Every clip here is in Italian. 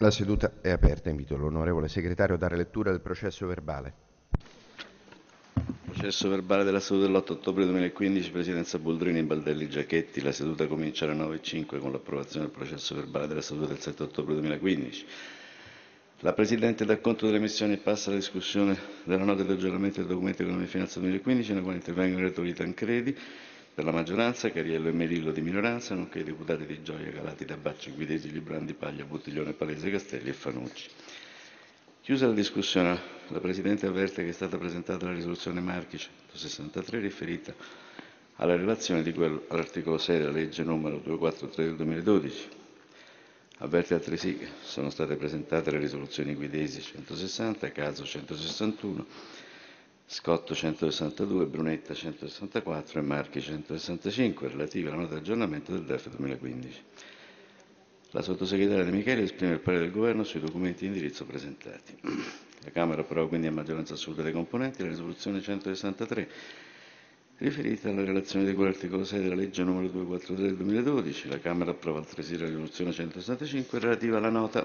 La seduta è aperta. Invito l'onorevole segretario a dare lettura del processo verbale. Processo verbale della seduta dell'8 ottobre 2015, Presidenza Boldrini, Baldelli, Giachetti. La seduta comincia alle 9:05 con l'approvazione del processo verbale della seduta del 7 ottobre 2015. La Presidente dà conto delle missioni e passa alla discussione della nota di aggiornamento del documento economia e finanza 2015, nella quale intervengono i relatori Tancredi per la maggioranza, Cariello e Merillo di minoranza, nonché i deputati Di Gioia, Galati, Tabacci, Guidesi, Librandi, Paglia, Buttiglione, Palese, Castelli e Fanucci. Chiusa la discussione, la Presidente avverte che è stata presentata la risoluzione Marchi 163 riferita alla relazione di cui all'articolo 6 della legge numero 243 del 2012. Avverte altresì che sono state presentate le risoluzioni Guidesi 160, Caso 161, Scotto 162, Brunetta 164 e Marchi 165 relative alla nota di aggiornamento del DEF 2015. La sottosegretaria De Micheli esprime il parere del Governo sui documenti di indirizzo presentati. La Camera approva quindi a maggioranza assoluta dei componenti la risoluzione 163 riferita alla relazione di cui all'articolo 6 della legge numero 243 del 2012. La Camera approva altresì la risoluzione 165 relativa alla nota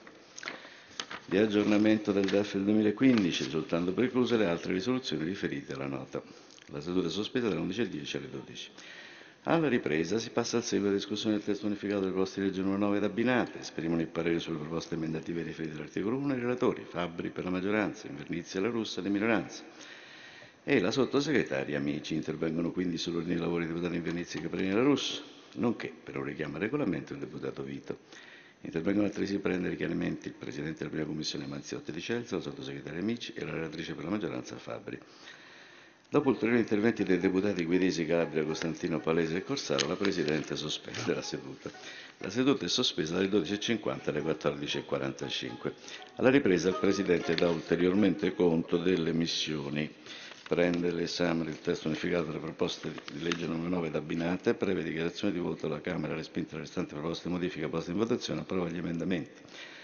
di aggiornamento del DEF del 2015, risultando precluse le altre risoluzioni riferite alla nota. La seduta è sospesa dalle 11:10 alle 12. Alla ripresa si passa al seguito della discussione del testo unificato delle proposte di legge numero 9 ed abbinate. Esprimono il parere sulle proposte emendative riferite all'articolo 1 i relatori Fabbri per la maggioranza, Invernizzi e La Russa le minoranze e la sottosegretaria Amici. Intervengono quindi sull'ordine dei lavori i deputati Invernizzi, Caprini e La Russa, nonché per un richiamo al regolamento il deputato Vito. Intervengono altresì per rendere chiarimenti il Presidente della Prima Commissione Manziotti di Celso, la sottosegretaria Amici e la relatrice per la maggioranza Fabbri. Dopo ulteriori interventi dei deputati Guidesi, Calabria, Costantino, Palese e Corsaro, la Presidente sospende la seduta. La seduta è sospesa dalle 12:50 alle 14:45. Alla ripresa il Presidente dà ulteriormente conto delle missioni. Prende l'esame del testo unificato delle proposte di legge numero 9 ed abbinate, previa dichiarazione di voto alla Camera, respinte le restanti proposte di modifica poste in votazione, approva gli emendamenti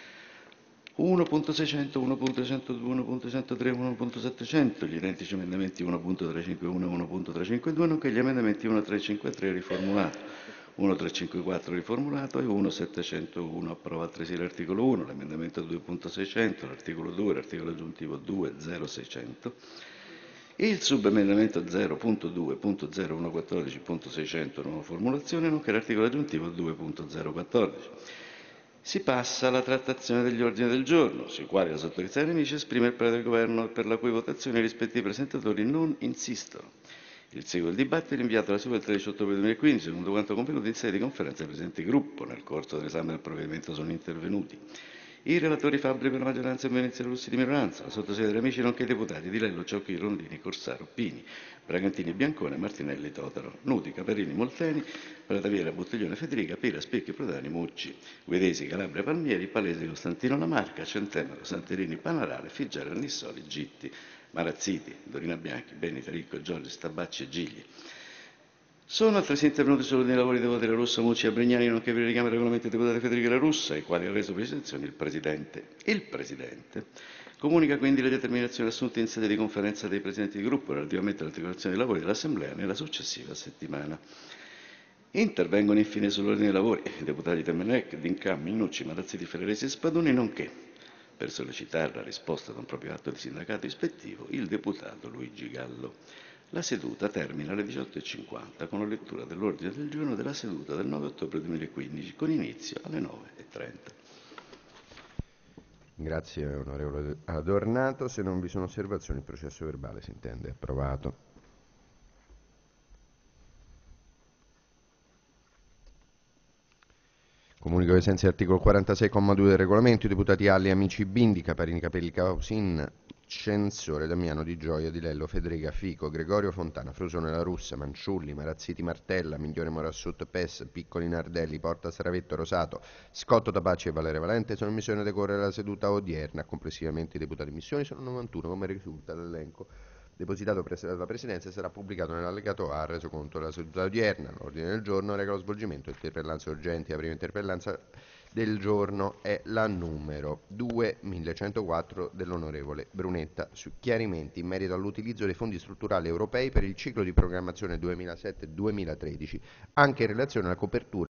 1.600, 1.102, 1.103, 1.700, gli identici emendamenti 1.351 e 1.352, nonché gli emendamenti 1.353 riformulato, 1.354 riformulato e 1.701. Approva altresì l'articolo 1, l'emendamento 2.600, l'articolo 2, l'articolo aggiuntivo 2.0600, il subemendamento 0.2.0114.600, nuova formulazione, nonché l'articolo aggiuntivo 2.014. Si passa alla trattazione degli ordini del giorno, sui quali la sottosegretaria Amici esprime il parere del Governo, per la cui votazione i rispettivi presentatori non insistono. Il seguito del dibattito è rinviato alla seduta del 13 ottobre 2015, secondo quanto convenuto in sede di conferenza dei presidenti di gruppo. Nel corso dell'esame del provvedimento sono intervenuti i relatori Fabbri per la maggioranza e Venezia Russi di minoranza, la sottosegretaria Amici, nonché i deputati Di Lello, Ciocchi, Rondini, Corsaro, Pini, Bragantini, Biancone, Martinelli, Totaro, Nuti, Caperini, Molteni, Prataviera, Bottiglione, Federica, Pira, Spicchi, Prodani, Mucci, Guidesi, Calabria, Palmieri, Palese, Costantino, Lamarca, Centemero, Santerini, Panarale, Figgero, Nissoli, Gitti, Marazziti, Dorina Bianchi, Benita, Ricco, Giorgi, Stabacci e Gigli. Sono altresì intervenuti sull'ordine dei lavori dei voti La Russa, Mucci e Brignani, nonché per il richiamo al regolamento dei deputati Federica La Russa, ai quali ha reso presentazioni il Presidente. Il Presidente comunica quindi le determinazioni assunte in sede di conferenza dei Presidenti di gruppo relativamente all'articolazione dei lavori dell'Assemblea nella successiva settimana. Intervengono infine sull'ordine dei lavori i deputati Temenec, D'Incà, Minucci, Marazziti, Ferraresi e Spadoni, nonché, per sollecitare la risposta ad un proprio atto di sindacato ispettivo, il deputato Luigi Gallo. La seduta termina alle 18:50 con la lettura dell'ordine del giorno della seduta del 9 ottobre 2015, con inizio alle 9:30. Grazie onorevole Adornato. Se non vi sono osservazioni il processo verbale si intende approvato. Comunico che ai sensi dell'articolo 46,2 del regolamento i deputati Alli, Amici, Bindi, Caparini, Capelli, Causin, Censore, Damiano, Di Gioia, Di Lello, Federica, Fico, Gregorio Fontana, Frusone, La Russa, Manciulli, Marazziti, Martella, Migliore, Morassut, Pes, Piccoli, Nardelli, Porta, Saravetto, Rosato, Scotto, Tabacci e Valeria Valente sono in missione a decorrere la seduta odierna. Complessivamente i deputati in missione sono 91, come risulta dall'elenco depositato presso la Presidenza e sarà pubblicato nell'allegato A resoconto della seduta odierna. L'ordine del giorno reca lo svolgimento di interpellanze urgenti. La prima interpellanza del giorno è la numero 2104 dell'onorevole Brunetta su chiarimenti in merito all'utilizzo dei fondi strutturali europei per il ciclo di programmazione 2007-2013, anche in relazione alla copertura